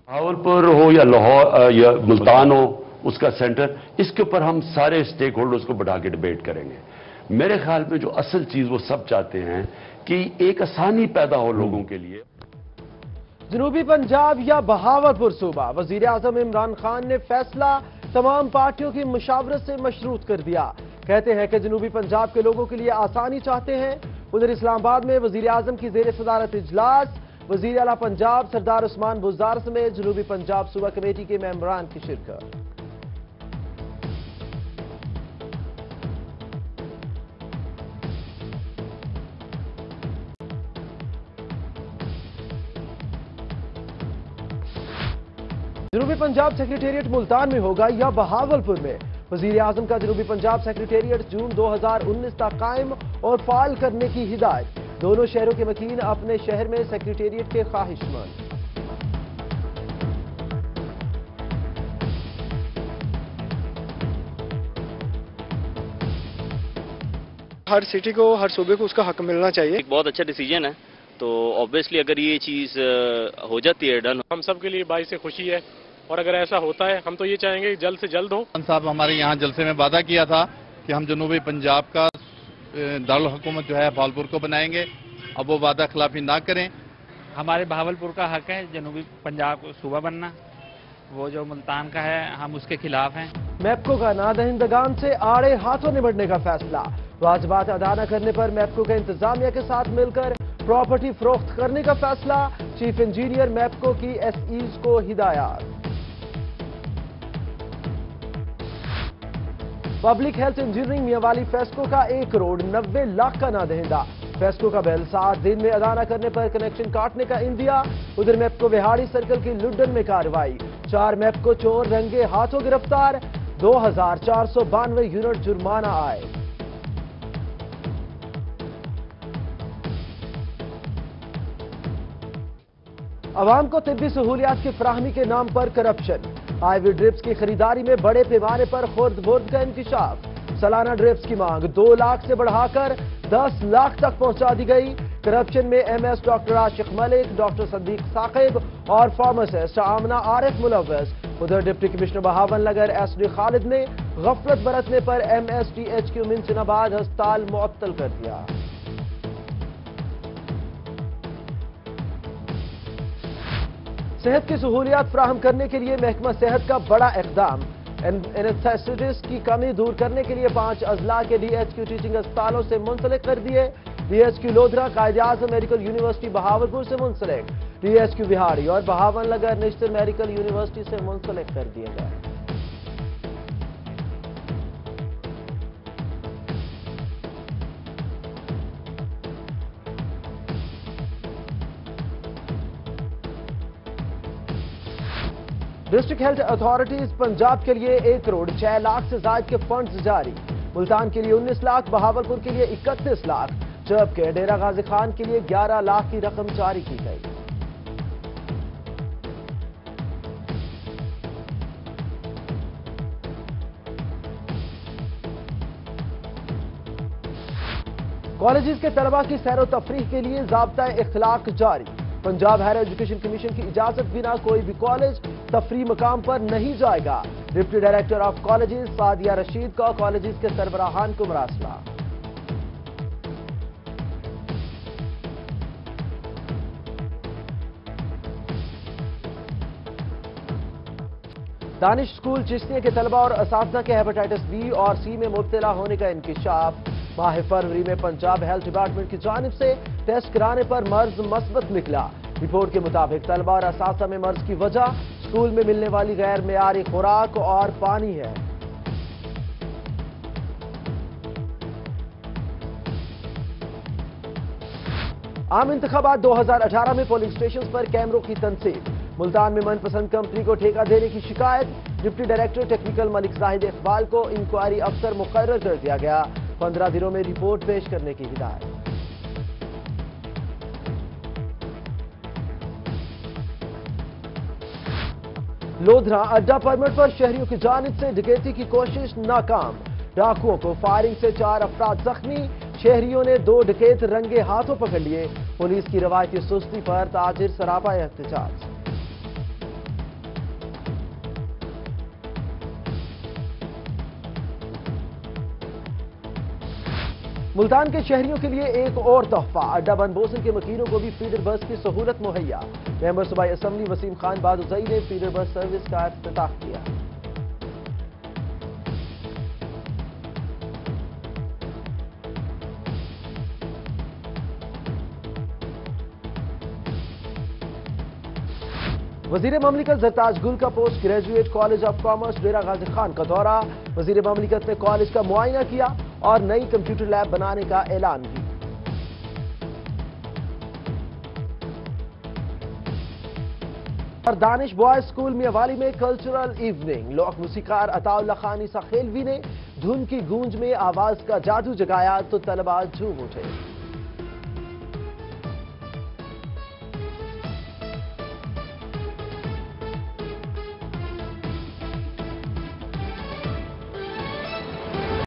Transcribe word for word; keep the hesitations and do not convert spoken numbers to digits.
बहावलपुर हो या लाहौर या मुल्तान हो, उसका सेंटर, इसके ऊपर हम सारे स्टेक होल्डर्स को बढ़ा के डिबेट करेंगे। मेरे ख्याल में जो असल चीज वो सब चाहते हैं कि एक आसानी पैदा हो लोगों के लिए। जनूबी पंजाब या बहावलपुर सूबा, वजीर आजम इमरान खान ने फैसला तमाम पार्टियों की मुशावरत से मशरूत कर दिया। कहते हैं कि जनूबी पंजाब के लोगों के लिए आसानी चाहते हैं। उधर इस्लामाबाद में वजीर आजम की जेर सदारत इजलास, वजीर आला पंजाब सरदार उस्मान बुज़दार समेत जनूबी पंजाब सूबा कमेटी के मेंबरान की शिरकत। जनूबी पंजाब सेक्रेटेरिएट मुल्तान में होगा या बहावलपुर में? वजीर आजम का जनूबी पंजाब सेक्रेटेरिएट जून दो हजार उन्नीस तक कायम और फाल करने की हिदायत। दोनों शहरों के मकीन अपने शहर में सेक्रेटेरिएट के ख्वाहिशमंद। हर सिटी को, हर सूबे को उसका हक मिलना चाहिए। एक बहुत अच्छा डिसीजन है, तो ऑब्वियसली अगर ये चीज हो जाती है डन, हम सब के लिए बाई से खुशी है। और अगर ऐसा होता है, हम तो ये चाहेंगे कि जल्द से जल्द हो। साहब हमारे यहाँ जलसे में वादा किया था कि हम जनूबी पंजाब का दारुल हुकूमत जो है बहावलपुर को बनाएंगे। अब वो वादा खिलाफी ना करें। हमारे बहावलपुर का हक है जनूबी पंजाब को सूबा बनना, वो जो मुल्तान का है हम उसके खिलाफ हैं। मैप्को का नादहिंदगान से आड़े हाथों निपटने का फैसला। वाजिबात अदा न करने पर मैप्को के इंतजामिया के साथ मिलकर प्रॉपर्टी फरोख्त करने का फैसला। चीफ इंजीनियर मैप्को की एसईज को हिदायत। Public health engineering Mianwali FESCO का एक करोड़ नब्बे लाख का नादहिंदा। फेस्को का बिल सात दिन में अदा न करने पर कनेक्शन काटने का इंदिया। उधर मैप्को विहाड़ी सर्कल की लुड्डन में कार्रवाई। चार मैप्को चोर रंगे हाथों गिरफ्तार। दो हजार चार सौ बानवे यूनिट जुर्माना आए। अवाम को तिब्बी सहूलियात की फराहमी के नाम पर करप्शन। आईवी ड्रिप्स की खरीदारी में बड़े पैमाने पर खुर्द बुर्द का इंकिशाफ। सालाना ड्रिप्स की मांग दो लाख से बढ़ाकर दस लाख तक पहुंचा दी गई। करप्शन में MS doctor Ashiq Malik, doctor Sadiq Saqib और फार्मासिस्ट आमना आरिफ मुलव्वस। उधर deputy commissioner Bahawalnagar SD Khalid ने गफलत बरतने पर एमएसटीएचक्यू मिंचनाबाद अस्पताल मुअत्तल कर दिया। सेहत की सहूलियात फराहम करने के लिए महकमा सेहत का बड़ा इकदाम। एनेस्थेसिस्ट की कमी दूर करने के लिए पांच अजला के डीएचक्यू टीचिंग अस्पतालों से मुंसलिक कर दिए। डीएचक्यू लोधरा कायदे आजम मेडिकल यूनिवर्सिटी बहावलपुर से मुंसलिक। डीएचक्यू बिहाड़ी और बहावलनगर नेशनल मेडिकल यूनिवर्सिटी से मुंसलिक कर दिए गए। डिस्ट्रिक्ट हेल्थ अथॉरिटीज पंजाब के लिए एक करोड़ छह लाख से ज्यादा के फंड्स जारी। मुल्तान के लिए उन्नीस लाख, बहावलपुर के लिए इकतीस लाख, जबकि डेरा गाजी खान के लिए ग्यारह लाख की रकम जारी की गई। कॉलेजेस के तलबा की सैर व तफरीह के लिए ज़ाब्ता इख्तिलाक जारी। पंजाब हायर एजुकेशन कमीशन की इजाजत बिना कोई भी कॉलेज तफरी मकाम पर नहीं जाएगा। Deputy director of colleges Sadia Rashid का कॉलेजेस के सरबराहान को मरासला। दानिश स्कूल चिश्तिया के तलबा और असातिज़ा के हेपेटाइटिस बी और सी में मुब्तला होने का इंकिशाफ। माह फरवरी में पंजाब हेल्थ डिपार्टमेंट की जानिब से टेस्ट कराने पर मर्ज मस्बत निकला। रिपोर्ट के मुताबिक तलबा और असातिज़ा में मर्ज की वजह स्कूल में मिलने वाली गैर मेयारी खुराक और पानी है। आम इंतखाबात दो हजार अठारह में पोलिंग स्टेशन पर कैमरों की तनसीब। मुल्तान में मनपसंद कंपनी को ठेका देने की शिकायत। Deputy director technical Malik Zahid Iqbal को इंक्वायरी अफसर मुकर्रर कर दिया गया। पंद्रह दिनों में रिपोर्ट पेश करने की हिदायत। लोधरा अड्डा परमिट पर शहरियों की जानिब से डकैती की कोशिश नाकाम। डाकुओं को फायरिंग से चार अफराद जख्मी। शहरियों ने दो डकैत रंगे हाथों पकड़ लिए। पुलिस की रवायती सुस्ती पर ताजिर सरापा एहतजाज। ملتان کے شہریوں کے لیے ایک اور تحفہ، اڈا بن بوسن کے مکینوں کو بھی فیڈر بس کی سہولت مہیا۔ ممبر صوبائی اسمبلی وسیم خان بادوزئی نے فیڈر بس سروس کا افتتاح کیا۔ وزیر مملکت زرتاج گل کا post graduate college of commerce Dera Ghazi Khan کا دورہ، وزیر مملکت نے کالج کا معائنہ کیا اور نئی کمپیوٹر لیب بنانے کا اعلان کیا۔ اور دانش بوائز اسکول میاوالی میں کلچرل ایوننگ، لوک موسیقار عطا اللہ خان عیسیٰ خیلوی نے دھن کی گونج میں آواز کا جادو جگایا تو طلباء جھوم اٹھے۔